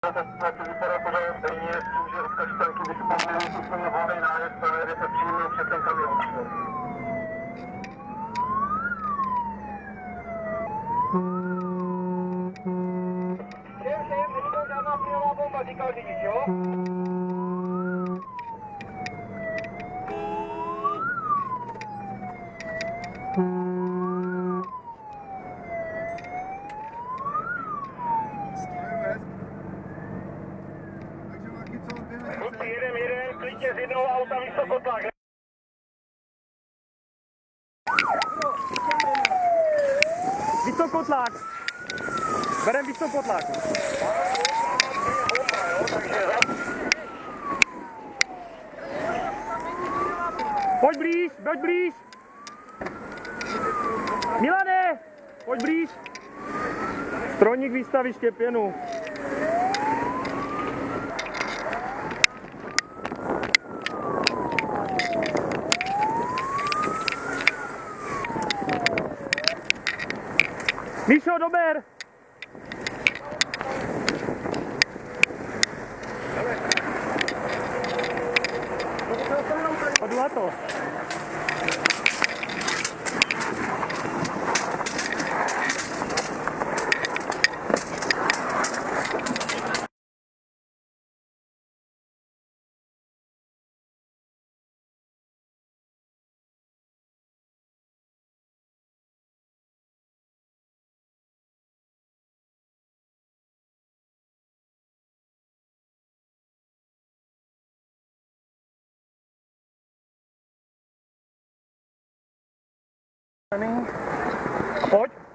Tak to vypadá pořád stejně s tím, že od kaštanky by se poměli úplně volný nájezd a jedete přímo před ten kamion. Všem, není to žádná plynová bomba, říkal řidič, jo? Jedem, klidně z jednoho auta vysokotlak. Vysokotlak. Berem vysokotlak. Pojď blíž, pojď blíž. Milane, pojď blíž. Strojník vystaví štěpěnu. Míšo, dober! Pojď na to. A pojď.